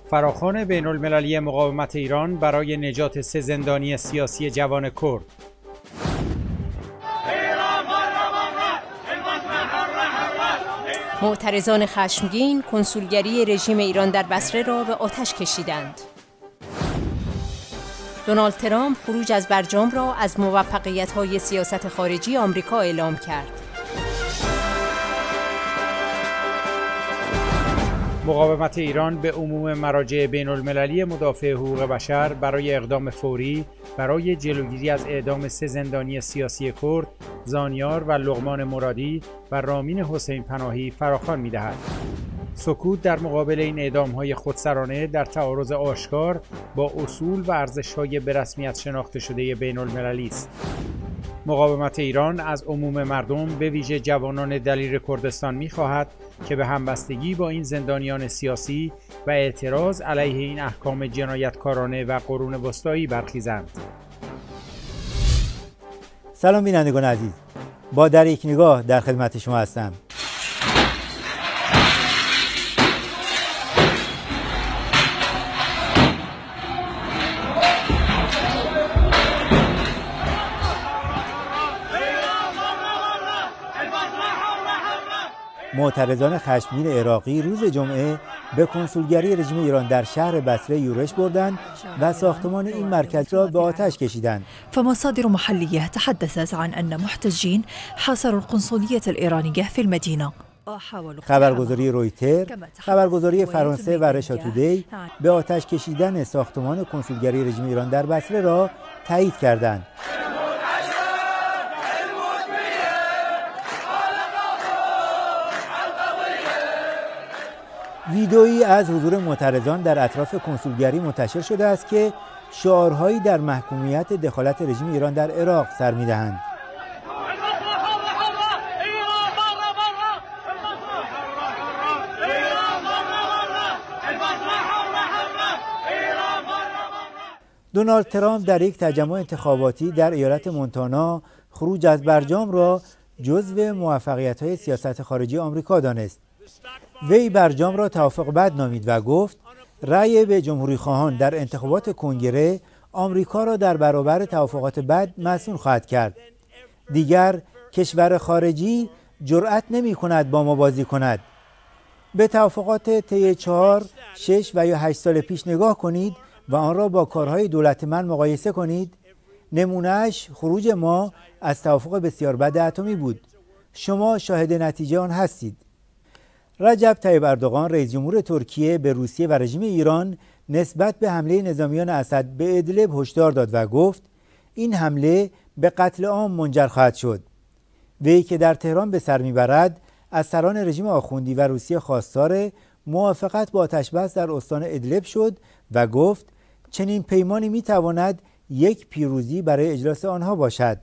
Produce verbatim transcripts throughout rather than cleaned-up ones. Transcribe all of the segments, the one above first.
فراخوان بین المللی مقاومت ایران برای نجات سه زندانی سیاسی جوان کرد. معترضان خشمگین کنسولگری رژیم ایران در بصره را به آتش کشیدند. دونالد ترامپ خروج از برجام را از موفقیت‌های سیاست خارجی آمریکا اعلام کرد. مقاومت ایران به عموم مراجع بین المللی مدافع حقوق بشر برای اقدام فوری برای جلوگیری از اعدام سه زندانی سیاسی کرد، زانیار و لقمان مرادی و رامین حسین پناهی فراخوان می‌دهد. سکوت در مقابل این اعدام‌های خودسرانه در تعارض آشکار با اصول و ارزش‌های به رسمیت شناخته شده بین المللی است. مقاومت ایران از عموم مردم به ویژه جوانان دلیر کردستان می‌خواهد که به همبستگی با این زندانیان سیاسی و اعتراض علیه این احکام جنایتکارانه و قرون وسطایی برخیزند. سلام بینندگان عزیز، با در یک نگاه در خدمت شما هستم. معترضان خشمگین عراقی روز جمعه به کنسولگری رژیم ایران در شهر بصره یورش بردند و ساختمان این مرکز را به آتش کشیدند. فمصادر محلية تحدثت عن أن محتجين حاصروا القنصلية الإيرانية في المدينة. خبرگزاری رویتر، خبرگزاری فرانسه و رشا تودی به آتش کشیدن ساختمان کنسولگری رژیم ایران در بصره را تایید کردند. ویدئویی از حضور معترضان در اطراف کنسولگری منتشر شده است که شعارهایی در محکومیت دخالت رژیم ایران در عراق سر می‌دهند. دونالد ترامپ در یک تجمع انتخاباتی در ایالت مونتانا خروج از برجام را جزو موفقیت‌های سیاست خارجی آمریکا دانست. وی برجام را توافق بد نامید و گفت رأی به جمهوری خواهان در انتخابات کنگره آمریکا را در برابر توافقات بد مسئول خواهد کرد. دیگر کشور خارجی جرأت نمی کند با ما بازی کند. به توافقات طی چهار، شش و یا هشت سال پیش نگاه کنید و آن را با کارهای دولت من مقایسه کنید. نمونهش خروج ما از توافق بسیار بد اتمی بود. شما شاهد نتیجه آن هستید. رجب طیب اردوغان رئیس جمهور ترکیه به روسیه و رژیم ایران نسبت به حمله نظامیان اسد به ادلب هشدار داد و گفت این حمله به قتل عام منجر خواهد شد. وی که در تهران به سر میبرد از سران رژیم آخوندی و روسیه خواستار موافقت با آتش‌بس در استان ادلب شد و گفت چنین پیمانی میتواند یک پیروزی برای اجلاس آنها باشد.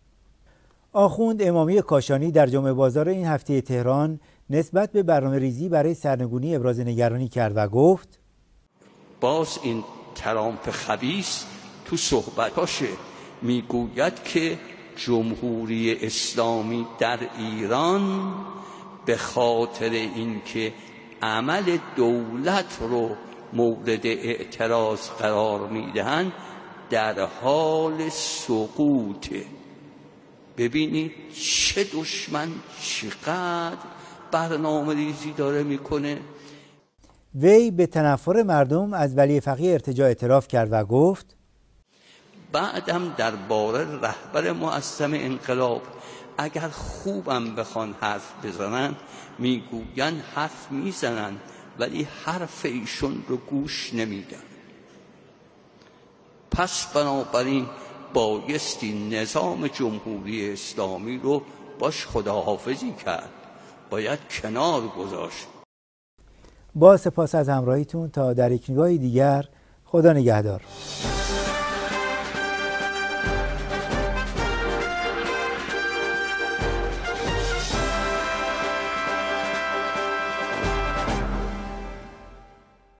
آخوند امامی کاشانی در جمعه بازار این هفته تهران نسبت به برنامه ریزی برای سرنگونی ابراز نگرانی کرد و گفت باز این ترامپ خبیث تو صحبتاش میگوید که جمهوری اسلامی در ایران به خاطر اینکه عمل دولت رو مورد اعتراض قرار میدهند در حال سقوطه. ببینید چه دشمن چقدر برنامه ریزی داره میکنه. وی به تنفر مردم از ولی فقیه ارتجاع اعتراف کرد و گفت بعدم درباره رهبر معظم انقلاب اگر خوبم بخوان حرف بزنن میگوین حرف میزنن ولی حرف ایشون رو گوش نمیدن. پس بنابراین بایستی نظام جمهوری اسلامی رو باش خداحافظی کرد، باید کنار گذاشت. با سپاس از همراهیتون تا در یک نگاه دیگر، خدا نگهدار.